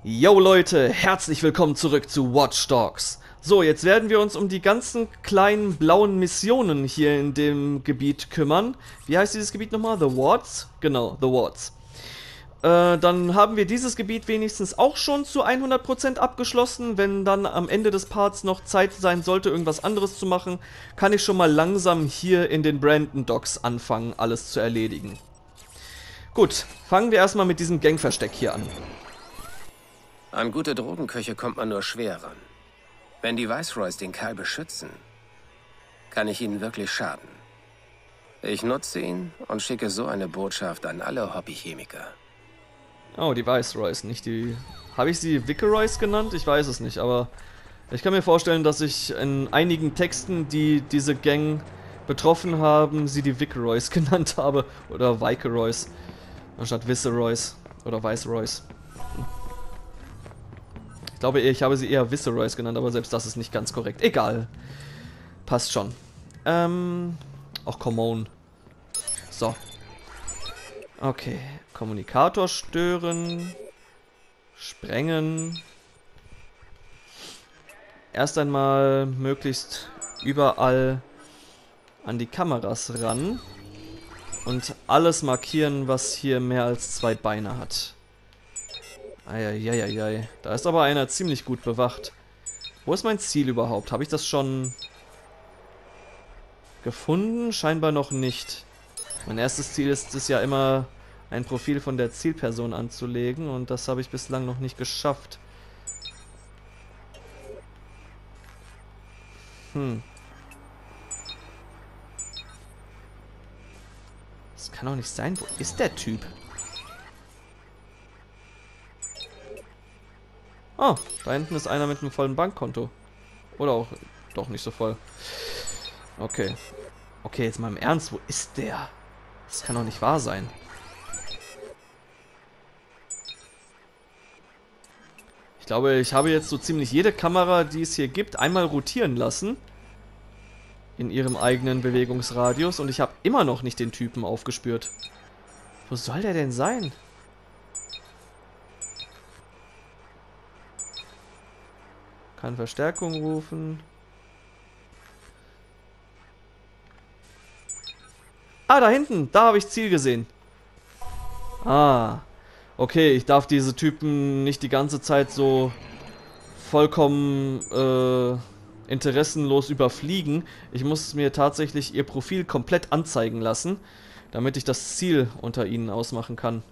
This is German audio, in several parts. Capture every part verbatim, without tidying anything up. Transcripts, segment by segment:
Yo Leute, herzlich willkommen zurück zu Watch Dogs. So, jetzt werden wir uns um die ganzen kleinen blauen Missionen hier in dem Gebiet kümmern. Wie heißt dieses Gebiet nochmal? The Wards? Genau, The Wards. Äh, dann haben wir dieses Gebiet wenigstens auch schon zu hundert Prozent abgeschlossen. Wenn dann am Ende des Parts noch Zeit sein sollte, irgendwas anderes zu machen, kann ich schon mal langsam hier in den Brandon Docks anfangen, alles zu erledigen. Gut, fangen wir erstmal mit diesem Gangversteck hier an. An gute Drogenköche kommt man nur schwer ran. Wenn die Viceroys den Kerl beschützen, kann ich ihnen wirklich schaden. Ich nutze ihn und schicke so eine Botschaft an alle Hobbychemiker. Oh, die Viceroys, nicht die... Habe ich sie Viceroys genannt? Ich weiß es nicht, aber ich kann mir vorstellen, dass ich in einigen Texten, die diese Gang betroffen haben, sie die Viceroys genannt habe. Oder Viceroys. Anstatt Viceroys. Oder Viceroys. Ich glaube, ich habe sie eher Viceroys genannt, aber selbst das ist nicht ganz korrekt. Egal. Passt schon. Ähm... Ach, come on. So. Okay. Kommunikator stören. Sprengen. Erst einmal möglichst überall an die Kameras ran. Und alles markieren, was hier mehr als zwei Beine hat. Eieieiei. Da ist aber einer ziemlich gut bewacht. Wo ist mein Ziel überhaupt? Habe ich das schon gefunden? Scheinbar noch nicht. Mein erstes Ziel ist es ja immer, ein Profil von der Zielperson anzulegen. Und das habe ich bislang noch nicht geschafft. Hm. Das kann doch nicht sein. Wo ist der Typ? Oh, da hinten ist einer mit einem vollen Bankkonto. Oder auch doch nicht so voll. Okay. Okay, jetzt mal im Ernst, wo ist der? Das kann doch nicht wahr sein. Ich glaube, ich habe jetzt so ziemlich jede Kamera, die es hier gibt, einmal rotieren lassen. In ihrem eigenen Bewegungsradius. Und ich habe immer noch nicht den Typen aufgespürt. Wo soll der denn sein? Kann Verstärkung rufen. Ah, da hinten. Da habe ich Ziel gesehen. Ah. Okay, ich darf diese Typen nicht die ganze Zeit so vollkommen äh, interessenlos überfliegen. Ich muss mir tatsächlich ihr Profil komplett anzeigen lassen, damit ich das Ziel unter ihnen ausmachen kann.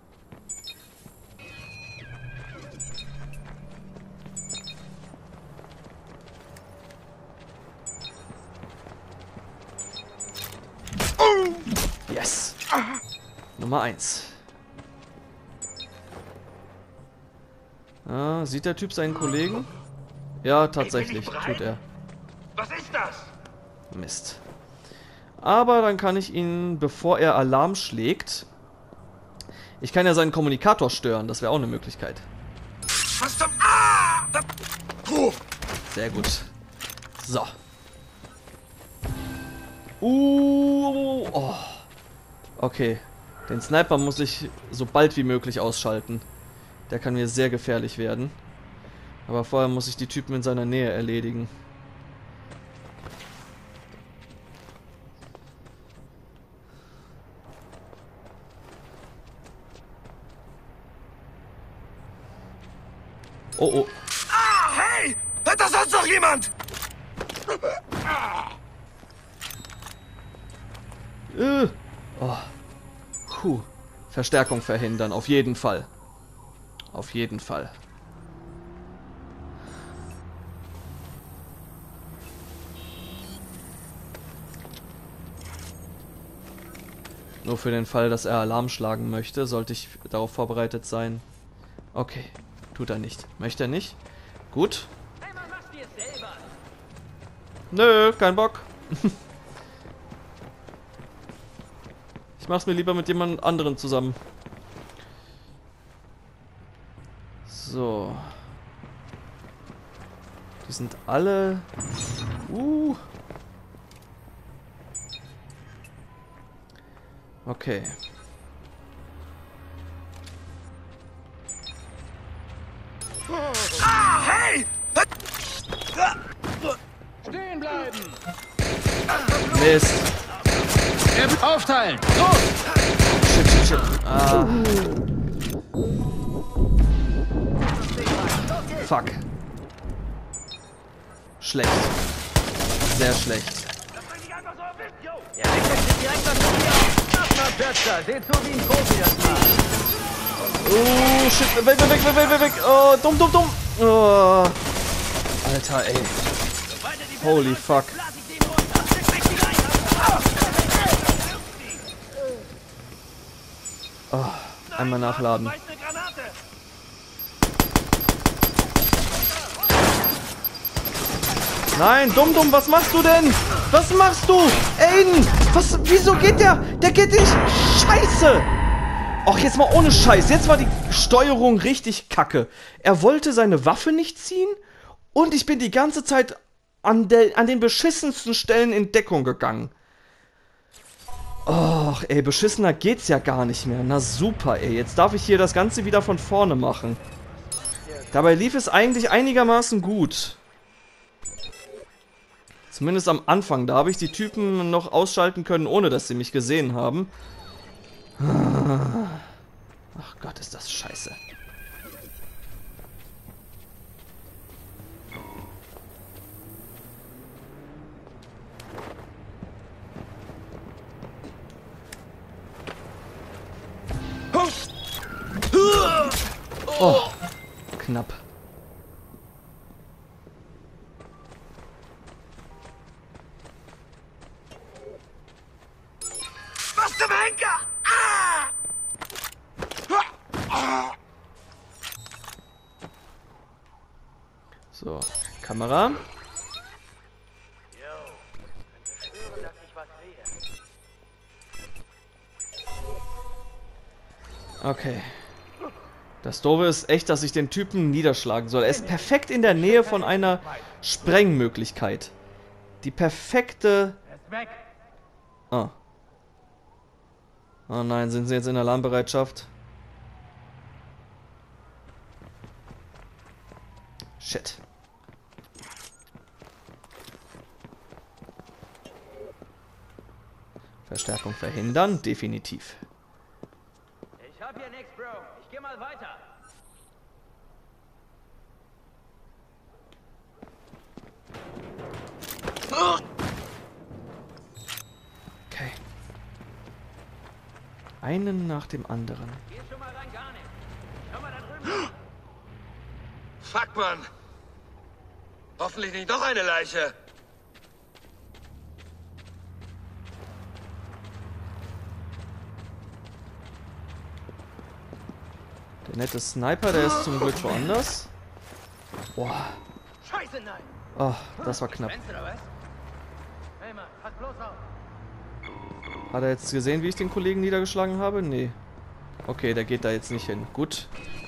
Yes. Nummer eins. Ah, sieht der Typ seinen Kollegen? Ja, tatsächlich, tut er. Was ist das? Mist. Aber dann kann ich ihn, bevor er Alarm schlägt... Ich kann ja seinen Kommunikator stören, das wäre auch eine Möglichkeit. Was zum... Ah! Da... Puh. Sehr gut. So. Uh, oh. Okay. Den Sniper muss ich so bald wie möglich ausschalten. Der kann mir sehr gefährlich werden. Aber vorher muss ich die Typen in seiner Nähe erledigen. Oh, oh. Ah, hey! Hört das sonst noch jemand? Äh. Oh. Puh. Verstärkung verhindern, auf jeden Fall. Auf jeden Fall. Nur für den Fall, dass er Alarm schlagen möchte, sollte ich darauf vorbereitet sein. Okay, tut er nicht. Möchte er nicht? Gut. Nö, kein Bock. Ich mach's mir lieber mit jemand anderen zusammen. So. Die sind alle... Uh. Okay. Ah, hey! Stehen bleiben! Mist. Aufteilen! Los! Shit, shit, shit. Ah. Fuck. Schlecht. Sehr schlecht. Ja, direkt was von mir. Mach mal kürzer. Seht so wie ein Profi das macht. Oh, shit. Weg, weg, weg, weg, weg, weg. Oh, dumm, dumm, dumm. Oh. Alter, ey. Holy fuck. Oh, einmal nachladen. Nein, dumm, dumm, was machst du denn? Was machst du? Aiden, was, wieso geht der? Der geht nicht. Scheiße. Och, jetzt mal ohne Scheiß. Jetzt war die Steuerung richtig kacke. Er wollte seine Waffe nicht ziehen und ich bin die ganze Zeit an, der, an den beschissensten Stellen in Deckung gegangen. Och, ey, beschissener geht's ja gar nicht mehr. Na super, ey. Jetzt darf ich hier das Ganze wieder von vorne machen. Dabei lief es eigentlich einigermaßen gut. Zumindest am Anfang. Da habe ich die Typen noch ausschalten können, ohne dass sie mich gesehen haben. Ach Gott, ist das scheiße. Oh, knapp. Was zum Henker? Ah! So, Kamera. Okay. Das Doofe ist echt, dass ich den Typen niederschlagen soll. Er ist perfekt in der Nähe von einer Sprengmöglichkeit. Die perfekte... Oh. Oh nein, sind sie jetzt in Alarmbereitschaft? Shit. Verstärkung verhindern, definitiv. Ich hab hier nichts, Bro. Ich geh mal weiter. Okay. Einen nach dem anderen. Geh schon mal rein, gar nicht. Schau mal da drüben. Fuck, Mann. Hoffentlich nicht noch eine Leiche. Der nette Sniper, der ist zum Glück woanders. Boah. Scheiße, nein. Oh, das war knapp. Brennst du oder was? Hey, Mann, pass bloß auf. Hat er jetzt gesehen, wie ich den Kollegen niedergeschlagen habe? Nee. Okay, der geht da jetzt nicht hin. Gut.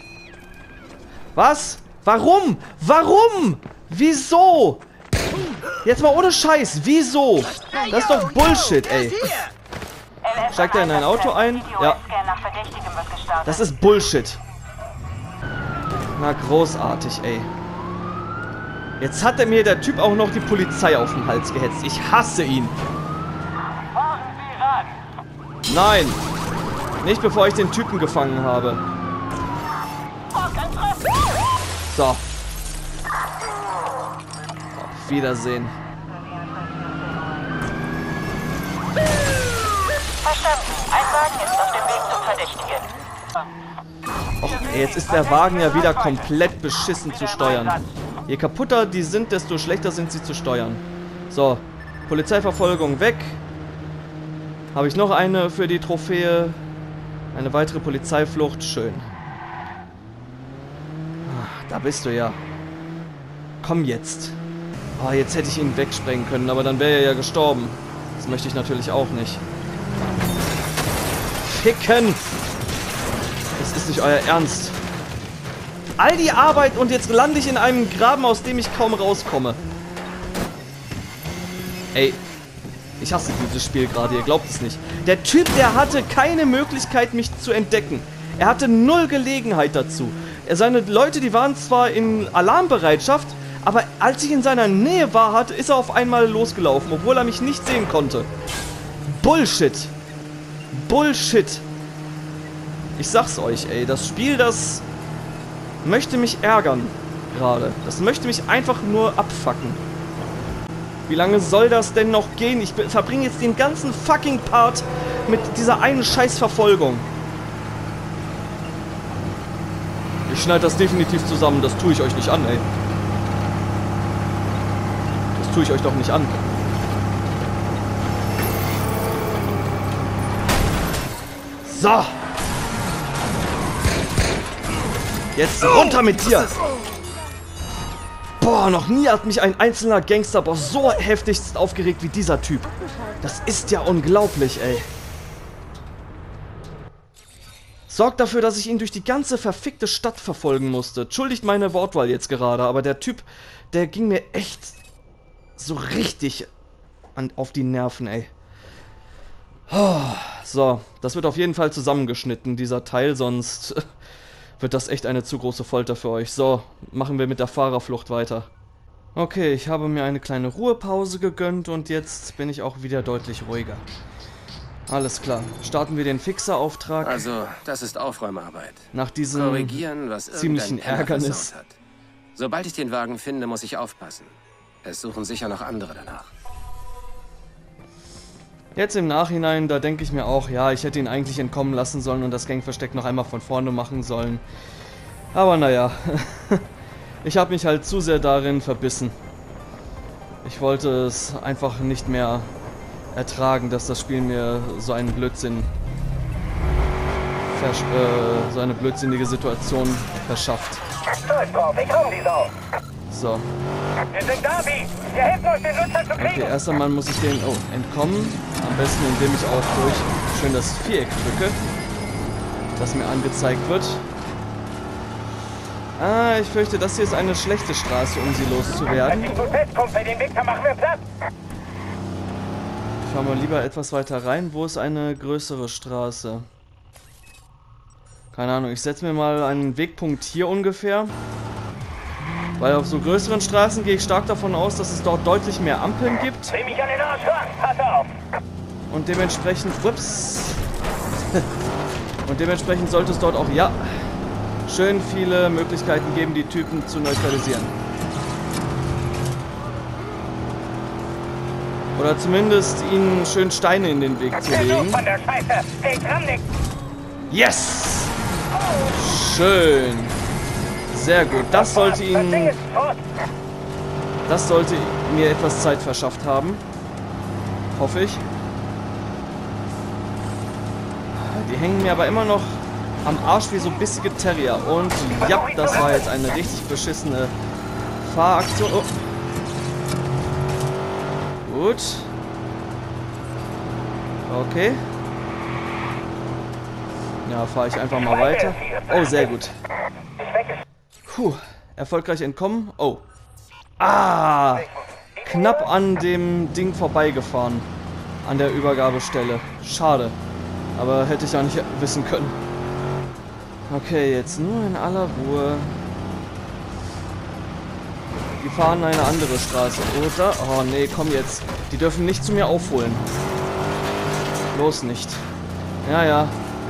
Was? Warum? Warum? Wieso? Jetzt mal ohne Scheiß. Wieso? Das ist doch Bullshit, ey. Steigt er in ein Auto ein? Ja. Das ist Bullshit. Na, großartig, ey. Jetzt hat er mir der Typ auch noch die Polizei auf den Hals gehetzt. Ich hasse ihn. Nein. Nicht bevor ich den Typen gefangen habe. So. Auf Wiedersehen. Verstanden. Ein Wagen ist auf dem Weg zum Verdächtigen. Och, ey, jetzt ist der Wagen ja wieder komplett beschissen zu steuern. Je kaputter die sind, desto schlechter sind sie zu steuern. So, Polizeiverfolgung weg. Habe ich noch eine für die Trophäe? Eine weitere Polizeiflucht, schön. Ah, da bist du ja. Komm jetzt. Oh, jetzt hätte ich ihn wegsprengen können, aber dann wäre er ja gestorben. Das möchte ich natürlich auch nicht. Ficken! Das ist nicht euer Ernst. All die Arbeit und jetzt lande ich in einem Graben, aus dem ich kaum rauskomme. Ey, ich hasse dieses Spiel gerade, ihr glaubt es nicht. Der Typ, der hatte keine Möglichkeit, mich zu entdecken. Er hatte null Gelegenheit dazu. Er, seine Leute, die waren zwar in Alarmbereitschaft, aber als ich in seiner Nähe war, hat, ist er auf einmal losgelaufen, obwohl er mich nicht sehen konnte. Bullshit. Bullshit. Ich sag's euch, ey, das Spiel, das möchte mich ärgern gerade. Das möchte mich einfach nur abfucken. Wie lange soll das denn noch gehen? Ich verbringe jetzt den ganzen fucking Part mit dieser einen Scheißverfolgung. Ich schneide das definitiv zusammen. Das tue ich euch nicht an, ey. Das tue ich euch doch nicht an. So. Jetzt runter mit dir. Boah, noch nie hat mich ein einzelner Gangsterboss so heftigst aufgeregt wie dieser Typ. Das ist ja unglaublich, ey. Sorgt dafür, dass ich ihn durch die ganze verfickte Stadt verfolgen musste. Entschuldigt meine Wortwahl jetzt gerade, aber der Typ, der ging mir echt so richtig an, auf die Nerven, ey. Oh, so, das wird auf jeden Fall zusammengeschnitten, dieser Teil, sonst wird das echt eine zu große Folter für euch. So, machen wir mit der Fahrerflucht weiter. Okay, ich habe mir eine kleine Ruhepause gegönnt und jetzt bin ich auch wieder deutlich ruhiger. Alles klar, starten wir den Fixerauftrag. Also, das ist Aufräumarbeit. Nach diesem Korrigieren, was ziemlichen irgendein Penner Ärgernis. versaut hat. Sobald ich den Wagen finde, muss ich aufpassen. Es suchen sicher noch andere danach. Jetzt im Nachhinein, da denke ich mir auch, ja, ich hätte ihn eigentlich entkommen lassen sollen und das Gangversteck noch einmal von vorne machen sollen. Aber naja, ich habe mich halt zu sehr darin verbissen. Ich wollte es einfach nicht mehr ertragen, dass das Spiel mir so einen Blödsinn, versch äh, so eine blödsinnige Situation verschafft. Stolz drauf, ich rum die Sau. So. Wir sind da, wie? Wir helfen euch, den Nutzer zu kriegen. Okay, erst einmal muss ich den, oh, entkommen. Am besten, indem ich auch durch schön das Viereck drücke, das mir angezeigt wird. Ah, ich fürchte, das hier ist eine schlechte Straße, um sie loszuwerden. Wenn ich gut festkomme, für den Weg, dann machen wir Platz. Ich fahre mal lieber etwas weiter rein. Wo ist eine größere Straße? Keine Ahnung, ich setze mir mal einen Wegpunkt hier ungefähr. Weil auf so größeren Straßen gehe ich stark davon aus, dass es dort deutlich mehr Ampeln gibt. Dreh mich an den Arsch ran, pass auf. Und dementsprechend, ups. Und dementsprechend sollte es dort auch, ja, schön viele Möglichkeiten geben, die Typen zu neutralisieren. Oder zumindest ihnen schön Steine in den Weg zu legen. Von der Scheiße. Hey, Kramnik. Yes! Schön. Sehr gut. Das sollte Das Ding ihnen, ist tot. das sollte mir etwas Zeit verschafft haben. Hoffe ich. Die hängen mir aber immer noch am Arsch wie so bissige Terrier. Und ja, das war jetzt eine richtig beschissene Fahraktion. Oh. Gut. Okay. Ja, fahre ich einfach mal weiter. Oh, sehr gut. Puh, erfolgreich entkommen. Oh. Ah! Knapp an dem Ding vorbeigefahren. An der Übergabestelle. Schade. Aber hätte ich auch nicht wissen können. Okay, jetzt nur in aller Ruhe. Die fahren eine andere Straße, oder? Oh nee, komm jetzt. Die dürfen nicht zu mir aufholen. Bloß nicht. Ja, ja.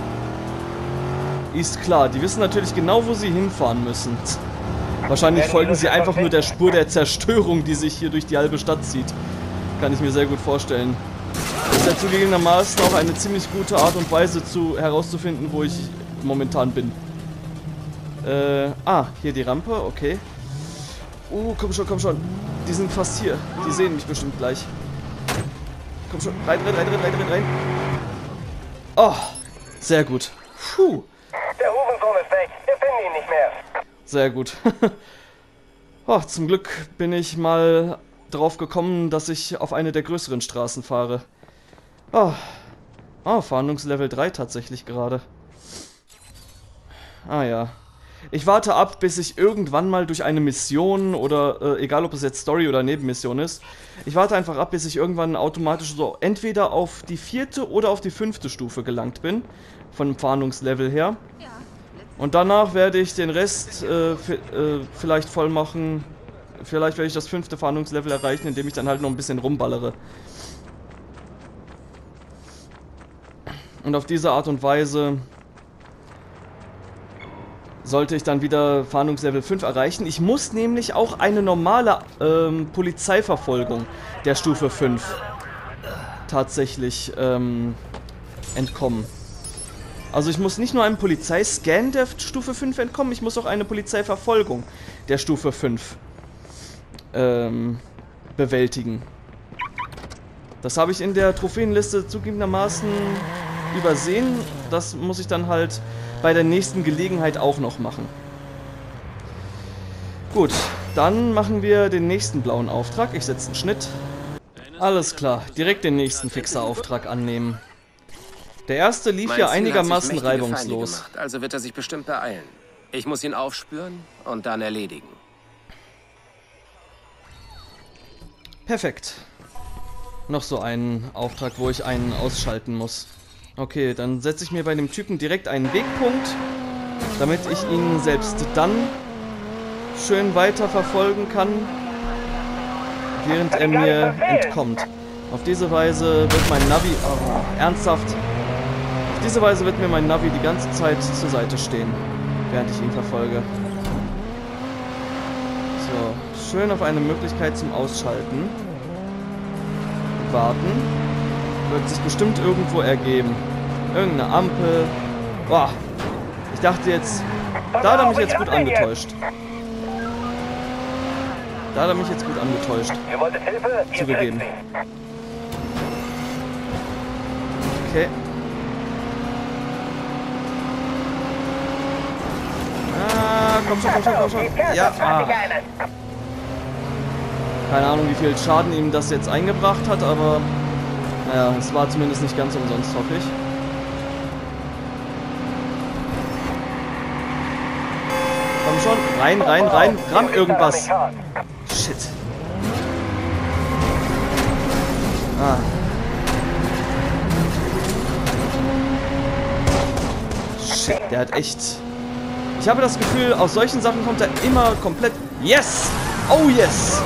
Ist klar, die wissen natürlich genau, wo sie hinfahren müssen. Wahrscheinlich folgen sie einfach nur der Spur der Zerstörung, die sich hier durch die halbe Stadt zieht. Kann ich mir sehr gut vorstellen. Das ist ja zugegebenermaßen auch eine ziemlich gute Art und Weise zu herauszufinden, wo ich momentan bin. Äh, ah, hier die Rampe, okay. Uh, komm schon, komm schon. Die sind fast hier. Die sehen mich bestimmt gleich. Komm schon, rein, rein, rein, rein, rein, rein, rein. Oh, sehr gut. Puh. Der Hurensohn ist weg. Wir finden ihn nicht mehr. Sehr gut. Oh, zum Glück bin ich mal drauf gekommen, dass ich auf eine der größeren Straßen fahre. Oh, oh Fahndungslevel drei tatsächlich gerade. Ah ja. Ich warte ab, bis ich irgendwann mal durch eine Mission oder, äh, egal ob es jetzt Story oder Nebenmission ist, ich warte einfach ab, bis ich irgendwann automatisch so entweder auf die vierte oder auf die fünfte Stufe gelangt bin, von dem Fahndungslevel her. Und danach werde ich den Rest äh, äh, vielleicht voll machen. Vielleicht werde ich das fünfte Fahndungslevel erreichen, indem ich dann halt noch ein bisschen rumballere. Und auf diese Art und Weise sollte ich dann wieder Fahndungslevel fünf erreichen. Ich muss nämlich auch eine normale ähm, Polizeiverfolgung der Stufe fünf tatsächlich ähm, entkommen. Also ich muss nicht nur einem Polizeiscan der Stufe fünf entkommen, ich muss auch eine Polizeiverfolgung der Stufe fünf ähm, bewältigen. Das habe ich in der Trophäenliste zugegebenermaßen übersehen. Das muss ich dann halt bei der nächsten Gelegenheit auch noch machen. Gut, dann machen wir den nächsten blauen Auftrag. Ich setze einen Schnitt. Alles klar, direkt den nächsten Fixer-Auftrag annehmen. Der erste lief Mein ja Ziel einigermaßen hat sich mächtige reibungslos. Feinde gemacht, also wird er sich bestimmt beeilen. Ich muss ihn aufspüren und dann erledigen. Perfekt. Noch so einen Auftrag, wo ich einen ausschalten muss. Okay, dann setze ich mir bei dem Typen direkt einen Wegpunkt, damit ich ihn selbst dann schön weiter verfolgen kann, während er mir entkommt. Auf diese Weise wird mein Navi... Oh, ernsthaft? Auf diese Weise wird mir mein Navi die ganze Zeit zur Seite stehen, während ich ihn verfolge. So, schön auf eine Möglichkeit zum Ausschalten. Warten. Wird sich bestimmt irgendwo ergeben. Irgendeine Ampel. Boah. Ich dachte jetzt... Da hat er mich jetzt gut angetäuscht. Da hat er mich jetzt gut angetäuscht. Ihr wolltet Hilfe? Hier Zugegeben. Okay. Ah, komm schon, komm schon, komm schon. Ja, ah. Keine Ahnung, wie viel Schaden ihm das jetzt eingebracht hat, aber naja, es war zumindest nicht ganz umsonst, hoffe ich. Komm schon, rein, rein, rein, ramm irgendwas. Shit. Ah. Shit, der hat echt... Ich habe das Gefühl, aus solchen Sachen kommt er immer komplett... Yes! Oh yes!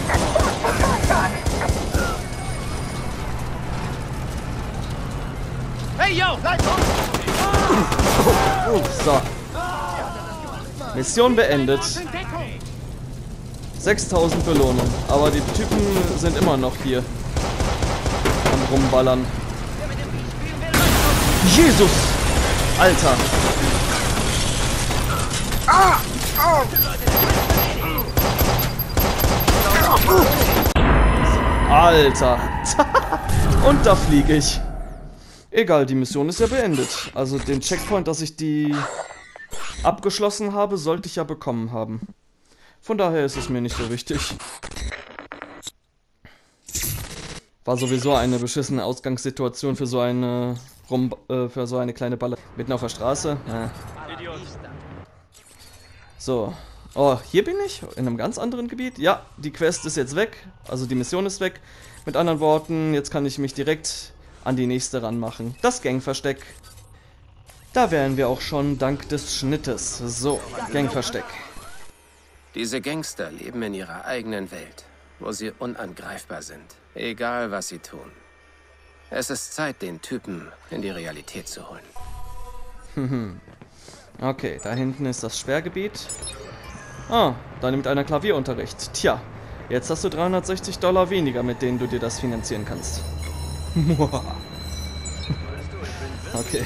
Hey, yo! So. Mission beendet. sechstausend Belohnung. Aber die Typen sind immer noch hier. Am Rumballern. Jesus! Alter! Ah! Oh! Alter! Und da fliege ich. Egal, die Mission ist ja beendet. Also den Checkpoint, dass ich die abgeschlossen habe, sollte ich ja bekommen haben. Von daher ist es mir nicht so wichtig. War sowieso eine beschissene Ausgangssituation für so eine rum, äh, für so eine kleine Baller. Mitten auf der Straße. Ja. So. Oh, hier bin ich? In einem ganz anderen Gebiet? Ja, die Quest ist jetzt weg. Also die Mission ist weg. Mit anderen Worten, jetzt kann ich mich direkt an die nächste ranmachen. Das Gangversteck. Da wären wir auch schon dank des Schnittes. So, Gangversteck. Diese Gangster leben in ihrer eigenen Welt, wo sie unangreifbar sind, egal was sie tun. Es ist Zeit, den Typen in die Realität zu holen. Okay, da hinten ist das Sperrgebiet. Ah, da nimmt einer Klavierunterricht. Tja, jetzt hast du dreihundertsechzig Dollar weniger, mit denen du dir das finanzieren kannst. Okay.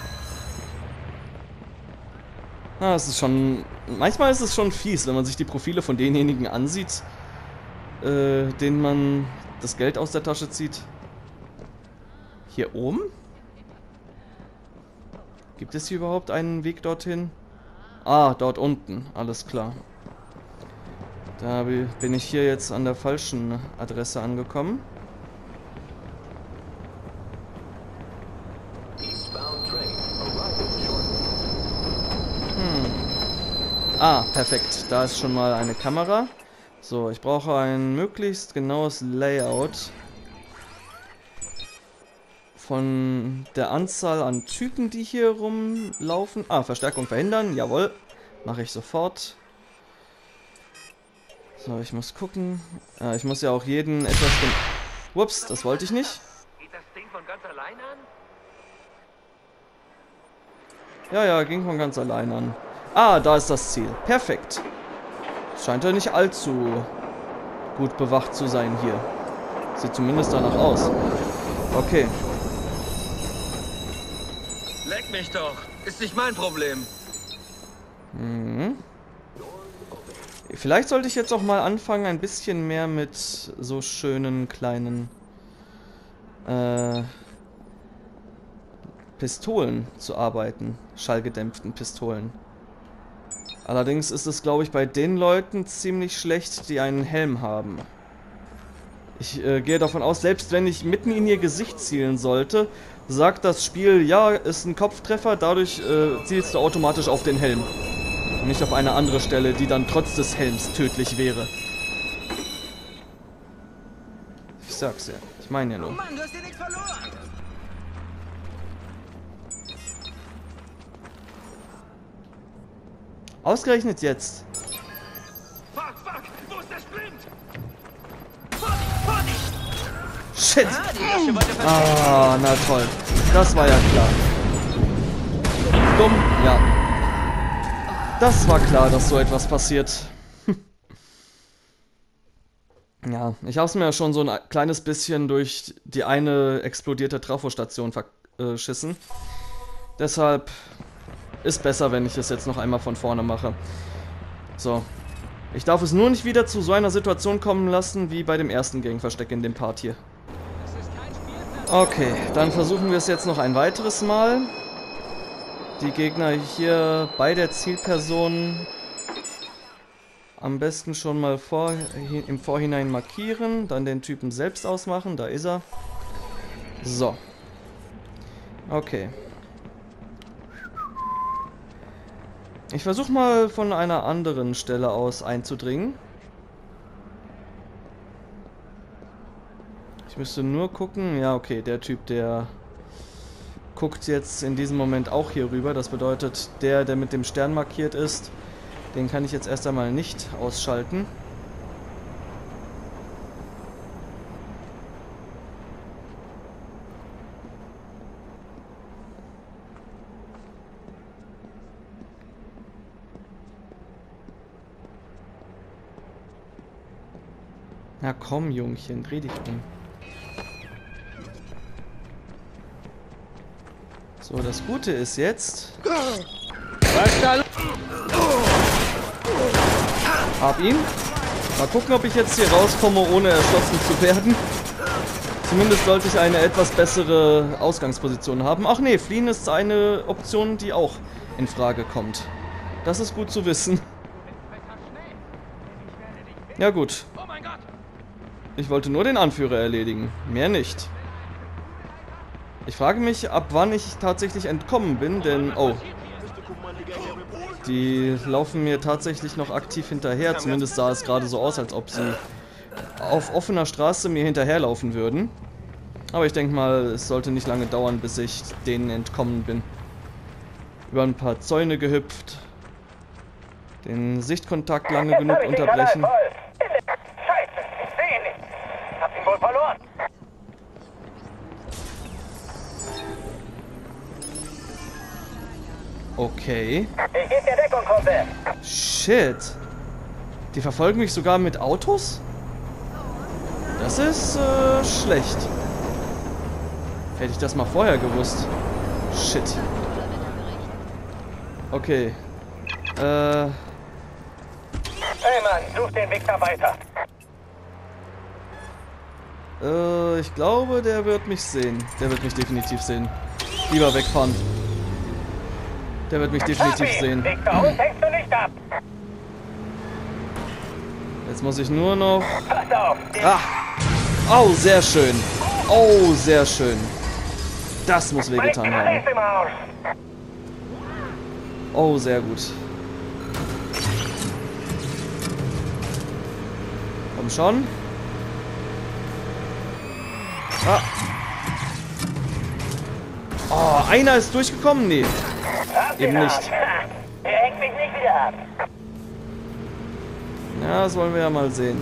Ah, es ist schon... Manchmal ist es schon fies, wenn man sich die Profile von denjenigen ansieht, äh, denen man das Geld aus der Tasche zieht. Hier oben? Gibt es hier überhaupt einen Weg dorthin? Ah, dort unten. Alles klar. Da bin ich hier jetzt an der falschen Adresse angekommen. Ah, perfekt. Da ist schon mal eine Kamera. So, ich brauche ein möglichst genaues Layout von der Anzahl an Typen, die hier rumlaufen. Ah, Verstärkung verhindern. Jawohl. Mache ich sofort. So, ich muss gucken. Ah, ich muss ja auch jeden etwas... Ups, das wollte ich nicht. Geht das Ding von ganz allein an? Ja, ja, ging von ganz allein an. Ah, da ist das Ziel. Perfekt. Scheint ja nicht allzu gut bewacht zu sein hier. Sieht zumindest danach aus. Okay. Leck mich doch. Ist nicht mein Problem. Mhm. Vielleicht sollte ich jetzt auch mal anfangen, ein bisschen mehr mit so schönen kleinen äh, Pistolen zu arbeiten. Schallgedämpften Pistolen. Allerdings ist es, glaube ich, bei den Leuten ziemlich schlecht, die einen Helm haben. Ich äh, gehe davon aus, selbst wenn ich mitten in ihr Gesicht zielen sollte, sagt das Spiel, ja, ist ein Kopftreffer, dadurch äh, zielst du automatisch auf den Helm. Und nicht auf eine andere Stelle, die dann trotz des Helms tödlich wäre. Ich sag's ja, ich meine ja nur. Mann, du hast dir nichts verloren. Ausgerechnet jetzt. Fuck, fuck, wo ist der Sprint? Shit! Ah, na toll. Das war ja klar. Dumm, ja. Das war klar, dass so etwas passiert. Ja, ich habe es mir ja schon so ein kleines bisschen durch die eine explodierte Trafostation verschissen. Deshalb ist besser, wenn ich es jetzt noch einmal von vorne mache. So. Ich darf es nur nicht wieder zu so einer Situation kommen lassen, wie bei dem ersten Gangversteck in dem Part hier. Okay, dann versuchen wir es jetzt noch ein weiteres Mal. Die Gegner hier bei der Zielperson am besten schon mal vor, im Vorhinein markieren, dann den Typen selbst ausmachen, da ist er. So. Okay. Ich versuche mal von einer anderen Stelle aus einzudringen. Ich müsste nur gucken, ja okay, der Typ, der guckt jetzt in diesem Moment auch hier rüber. Das bedeutet, der, der mit dem Stern markiert ist, den kann ich jetzt erst einmal nicht ausschalten. Na komm, Jungchen, dreh dich um. So, das Gute ist jetzt... Was da? Hab ihn. Mal gucken, ob ich jetzt hier rauskomme, ohne erschossen zu werden. Zumindest sollte ich eine etwas bessere Ausgangsposition haben. Ach nee, fliehen ist eine Option, die auch in Frage kommt. Das ist gut zu wissen. Ja gut. Ich wollte nur den Anführer erledigen. Mehr nicht. Ich frage mich, ab wann ich tatsächlich entkommen bin, denn... Oh. Die laufen mir tatsächlich noch aktiv hinterher. Zumindest sah es gerade so aus, als ob sie auf offener Straße mir hinterherlaufen würden. Aber ich denke mal, es sollte nicht lange dauern, bis ich denen entkommen bin. Über ein paar Zäune gehüpft. Den Sichtkontakt lange genug unterbrechen. Scheiße, ich sehe ihn nicht. Hab ihn wohl verloren. Okay. Ich geb dir Deckung, Kumpel. Shit. Die verfolgen mich sogar mit Autos? Das ist äh, schlecht. Hätte ich das mal vorher gewusst. Shit. Okay. Äh. Hey Mann, such den Weg da weiter. Äh, ich glaube, der wird mich sehen. Der wird mich definitiv sehen. Lieber wegfahren. Der wird mich definitiv sehen. Weg da aus hängst du nicht ab. Jetzt muss ich nur noch... Pass auf. Ah! Oh, sehr schön. Oh, sehr schön. Das muss wehgetan Meine Karre haben. ist im Arsch. Oh, sehr gut. Komm schon. Ah. Oh, einer ist durchgekommen? Nee. Eben nicht. Er hängt mich nicht wieder ab. Ja, das wollen wir ja mal sehen.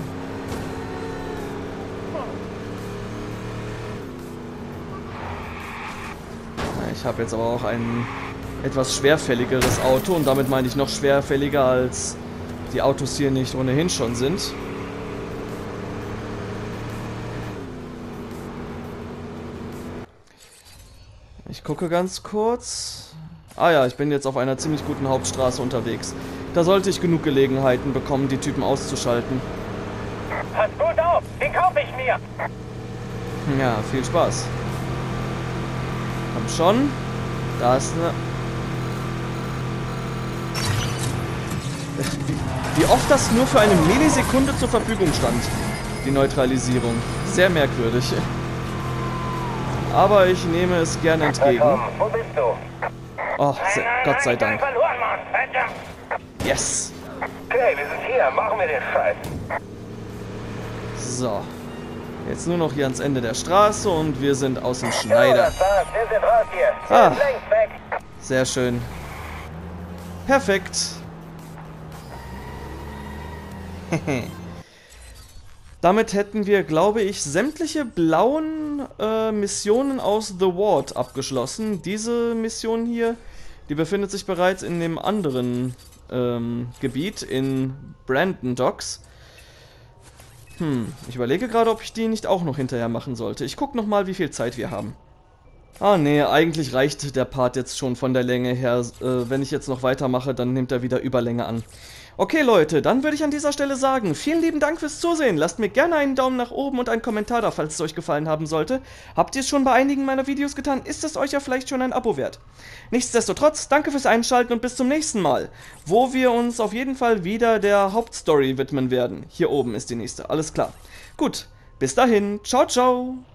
Ich habe jetzt aber auch ein etwas schwerfälligeres Auto und damit meine ich noch schwerfälliger, als die Autos hier nicht ohnehin schon sind. Ich gucke ganz kurz. Ah ja, ich bin jetzt auf einer ziemlich guten Hauptstraße unterwegs. Da sollte ich genug Gelegenheiten bekommen, die Typen auszuschalten. Pass gut auf, den kaufe ich mir. Ja, viel Spaß. Komm schon. Da ist eine... Wie, wie oft das nur für eine Millisekunde zur Verfügung stand. Die Neutralisierung. Sehr merkwürdig. Aber ich nehme es gerne entgegen. Wo bist du? Oh, se Gott sei Dank. Verloren, Mann. Yes. Okay, wir sind hier. Machen wir den Scheiß. So. Jetzt nur noch hier ans Ende der Straße und wir sind aus dem Schneider. Das war's. Wir sind raus hier. Ah. Längst weg. Sehr schön. Perfekt. Damit hätten wir, glaube ich, sämtliche blauen äh, Missionen aus The Ward abgeschlossen. Diese Mission hier, die befindet sich bereits in dem anderen ähm, Gebiet, in Brandon Docks. Hm, ich überlege gerade, ob ich die nicht auch noch hinterher machen sollte. Ich gucke nochmal, wie viel Zeit wir haben. Ah nee, eigentlich reicht der Part jetzt schon von der Länge her. Äh, wenn ich jetzt noch weitermache, dann nimmt er wieder Überlänge an. Okay Leute, dann würde ich an dieser Stelle sagen, vielen lieben Dank fürs Zusehen. Lasst mir gerne einen Daumen nach oben und einen Kommentar da, falls es euch gefallen haben sollte. Habt ihr es schon bei einigen meiner Videos getan, ist es euch ja vielleicht schon ein Abo wert. Nichtsdestotrotz, danke fürs Einschalten und bis zum nächsten Mal, wo wir uns auf jeden Fall wieder der Hauptstory widmen werden. Hier oben ist die nächste, alles klar. Gut, bis dahin, ciao ciao.